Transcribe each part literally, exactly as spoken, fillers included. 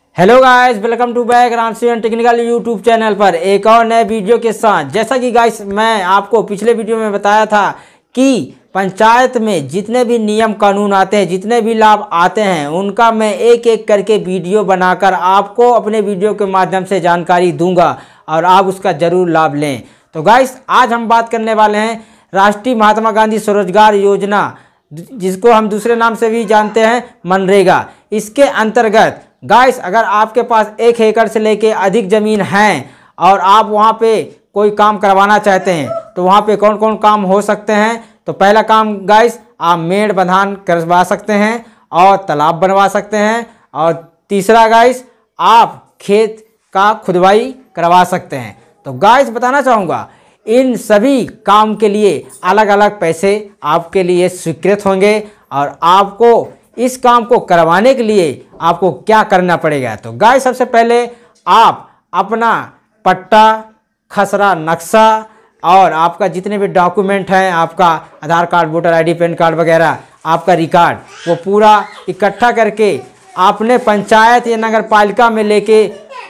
Hello guys, welcome to back Ramsi and technical YouTube channel पर एक और नए वीडियो के साथ। जैसा कि गाइस मैं आपको पिछले वीडियो में बताया था कि पंचायत में जितने भी नियम कानून आते हैं, जितने भी लाभ आते हैं, उनका मैं एक एक करके वीडियो बनाकर आपको अपने वीडियो के माध्यम से जानकारी दूंगा और आप उसका ज़रूर लाभ लें। तो गाइस आज हम बात करने वाले हैं राष्ट्रीय महात्मा गांधी स्वरोजगार योजना, जिसको हम दूसरे नाम से भी जानते हैं मनरेगा। इसके अंतर्गत गाइस अगर आपके पास एक एकड़ से लेके अधिक ज़मीन है और आप वहाँ पे कोई काम करवाना चाहते हैं तो वहाँ पे कौन कौन काम हो सकते हैं। तो पहला काम गाइस, आप मेड़ बंधान करवा सकते हैं और तालाब बनवा सकते हैं। और तीसरा गाइस, आप खेत का खुदवाई करवा सकते हैं। तो गाइस बताना चाहूँगा, इन सभी काम के लिए अलग अलग पैसे आपके लिए स्वीकृत होंगे और आपको इस काम को करवाने के लिए आपको क्या करना पड़ेगा। तो गाइस सबसे पहले आप अपना पट्टा, खसरा, नक्शा और आपका जितने भी डॉक्यूमेंट हैं, आपका Aadhaar card, voter ID, PAN card वगैरह, आपका रिकॉर्ड, वो पूरा इकट्ठा करके आपने पंचायत या नगर पालिका में लेके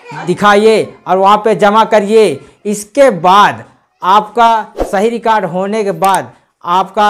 दिखाइए और वहाँ पे जमा करिए। इसके बाद आपका सही रिकॉर्ड होने के बाद आपका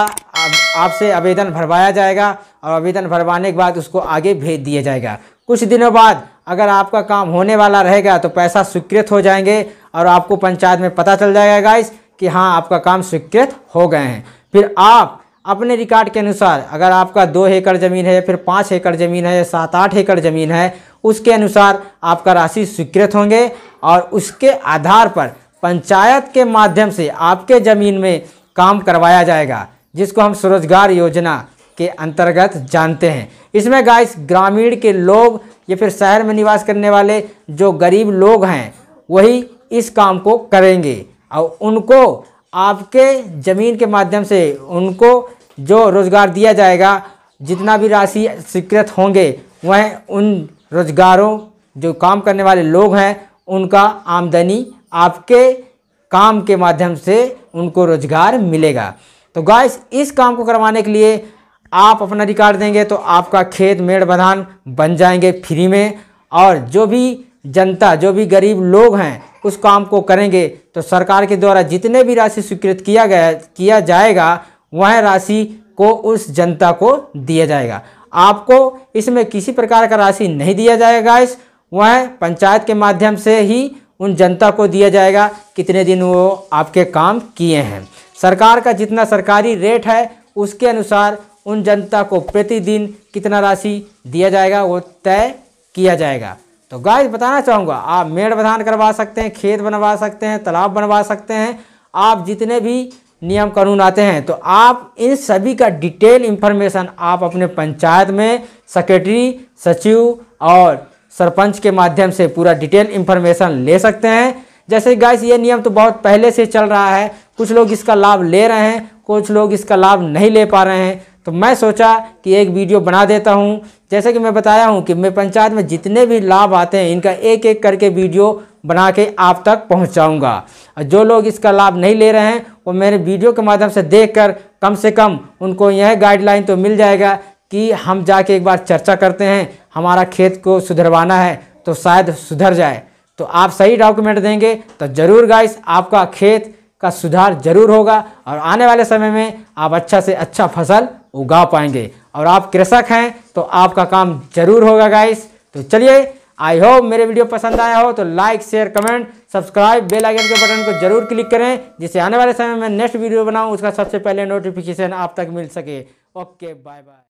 आपसे आवेदन भरवाया जाएगा और आवेदन भरवाने के बाद उसको आगे भेज दिया जाएगा। कुछ दिनों बाद अगर आपका काम होने वाला रहेगा तो पैसा स्वीकृत हो जाएंगे और आपको पंचायत में पता चल जाएगा गाइस कि हाँ आपका काम स्वीकृत हो गए हैं। फिर आप अपने रिकॉर्ड के अनुसार, अगर आपका दो एकड़ ज़मीन है, फिर पाँच एकड़ ज़मीन है, सात आठ एकड़ ज़मीन है, उसके अनुसार आपका राशि स्वीकृत होंगे और उसके आधार पर पंचायत के माध्यम से आपके ज़मीन में काम करवाया जाएगा, जिसको हम स्वरोजगार योजना के अंतर्गत जानते हैं। इसमें गाइस ग्रामीण के लोग या फिर शहर में निवास करने वाले जो गरीब लोग हैं वही इस काम को करेंगे और उनको आपके ज़मीन के माध्यम से उनको जो रोज़गार दिया जाएगा, जितना भी राशि स्वीकृत होंगे वह उन रोज़गारों जो काम करने वाले लोग हैं उनका आमदनी आपके काम के माध्यम से उनको रोज़गार मिलेगा। तो गाइस इस काम को करवाने के लिए आप अपना रिकॉर्ड देंगे तो आपका खेत मेड़ बंधान बन जाएंगे फ्री में। और जो भी जनता, जो भी गरीब लोग हैं उस काम को करेंगे तो सरकार के द्वारा जितने भी राशि स्वीकृत किया गया किया जाएगा वह राशि को उस जनता को दिया जाएगा। आपको इसमें किसी प्रकार का राशि नहीं दिया जाएगा गाइस, वह पंचायत के माध्यम से ही उन जनता को दिया जाएगा कितने दिन वो आपके काम किए हैं। सरकार का जितना सरकारी रेट है उसके अनुसार उन जनता को प्रतिदिन कितना राशि दिया जाएगा वो तय किया जाएगा। तो गाइस बताना चाहूँगा, आप मेड़ बंधान करवा सकते हैं, खेत बनवा सकते हैं, तालाब बनवा सकते हैं। आप जितने भी नियम कानून आते हैं तो आप इन सभी का डिटेल इन्फॉर्मेशन आप अपने पंचायत में सेक्रेटरी, सचिव और सरपंच के माध्यम से पूरा डिटेल इन्फॉर्मेशन ले सकते हैं। जैसे गाइस ये नियम तो बहुत पहले से चल रहा है, कुछ लोग इसका लाभ ले रहे हैं, कुछ लोग इसका लाभ नहीं ले पा रहे हैं। तो मैं सोचा कि एक वीडियो बना देता हूं। जैसे कि मैं बताया हूं कि मैं पंचायत में जितने भी लाभ आते हैं इनका एक एक करके वीडियो बना के आप तक पहुंचाऊंगा। और जो लोग इसका लाभ नहीं ले रहे हैं वो मेरे वीडियो के माध्यम से देखकर कम से कम उनको यह गाइडलाइन तो मिल जाएगा कि हम जाके एक बार चर्चा करते हैं, हमारा खेत को सुधरवाना है तो शायद सुधर जाए। तो आप सही डॉक्यूमेंट देंगे तो ज़रूर गाइस आपका खेत का सुधार जरूर होगा और आने वाले समय में आप अच्छा से अच्छा फसल उगा पाएंगे। और आप कृषक हैं तो आपका काम जरूर होगा गाइस। तो चलिए, आई होप मेरे वीडियो पसंद आया हो तो like, share, comment, subscribe, bell icon के बटन को जरूर क्लिक करें, जिससे आने वाले समय में नेक्स्ट वीडियो बनाऊं उसका सबसे पहले नोटिफिकेशन आप तक मिल सके। Okay, bye bye.